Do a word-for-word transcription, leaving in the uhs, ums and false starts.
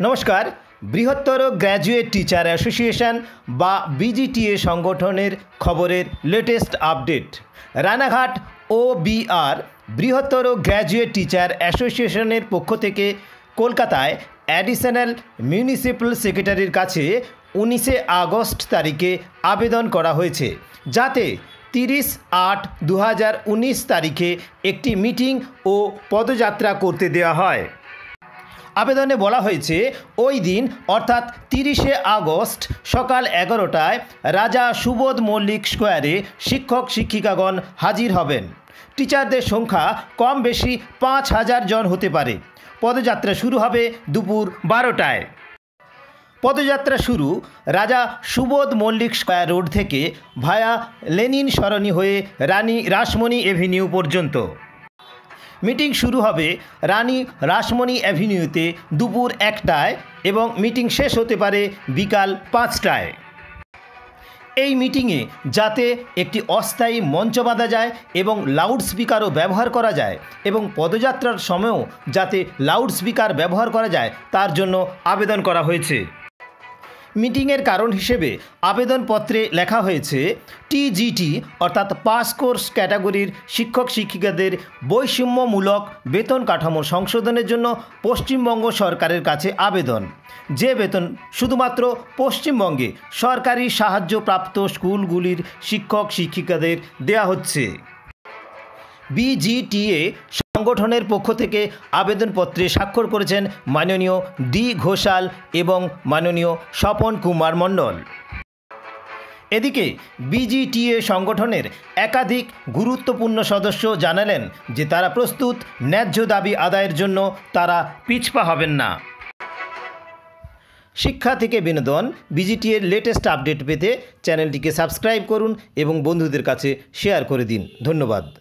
নমস্কার। বৃহত্তর graduate teacher association বা বিজিটিএ সংগঠনের খবরের লেটেস্ট আপডেট। রানাঘাট ও বিআর বৃহত্তর গ্র্যাজুয়েট টিচার অ্যাসোসিয়েশনের পক্ষ থেকে কলকাতায় অ্যাডিশনাল মিউনিসিপ্যাল সেক্রেটারির কাছে উনিশে আগস্ট তারিখে আবেদন করা হয়েছে, যাতে তিরিশ আট দু হাজার উনিশ তারিখে একটি মিটিং ও পদযাত্রা করতে দেওয়া হয়। আবেদনে বলা হয়েছে ওই দিন অর্থাৎ তিরিশে আগস্ট সকাল এগারোটায় রাজা সুবোধ মল্লিক স্কোয়ারে শিক্ষক শিক্ষিকাগণ হাজির হবেন। টিচারদের সংখ্যা কম বেশি পাঁচ হাজার জন হতে পারে। পদযাত্রা শুরু হবে দুপুর বারোটায়। পদযাত্রা শুরু রাজা সুবোধ মল্লিক স্কোয়ার রোড থেকে ভায়া লেনিন সরণি হয়ে রানী রাসমণি এভিনিউ পর্যন্ত। মিটিং শুরু হবে রানী রাসমণি অ্যাভিনিউতে দুপুর একটায় এবং মিটিং শেষ হতে পারে বিকাল পাঁচটায়। এই মিটিংয়ে যাতে একটি অস্থায়ী মঞ্চ বাঁধা যায় এবং লাউডস্পিকারও ব্যবহার করা যায় এবং পদযাত্রার সময়ও যাতে লাউডস্পিকার ব্যবহার করা যায় তার জন্য আবেদন করা হয়েছে। মিটিংয়ের কারণ হিসেবে আবেদনপত্রে লেখা হয়েছে টিজিটি অর্থাৎ পাস কোর্স ক্যাটাগরির শিক্ষক শিক্ষিকাদের বৈষম্যমূলক বেতন কাঠামো সংশোধনের জন্য পশ্চিমবঙ্গ সরকারের কাছে আবেদন। যে বেতন শুধুমাত্র পশ্চিমবঙ্গে সরকারি সাহায্যপ্রাপ্ত স্কুলগুলির শিক্ষক শিক্ষিকাদের দেয়া হচ্ছে। বিজিটিএ সংগঠনের পক্ষ থেকে আবেদনপত্রে স্বাক্ষর করেছেন মাননীয় ডি ঘোষাল এবং মাননীয় স্বপন কুমার মণ্ডল। এদিকে বিজিটিএ সংগঠনের একাধিক গুরুত্বপূর্ণ সদস্য জানালেন যে তারা প্রস্তুত, ন্যায্য দাবি আদায়ের জন্য তারা পিছপা হবেন না। শিক্ষা থেকে বিনোদন বিজিটিএর লেটেস্ট আপডেট পেতে চ্যানেলটিকে সাবস্ক্রাইব করুন এবং বন্ধুদের কাছে শেয়ার করে দিন। ধন্যবাদ।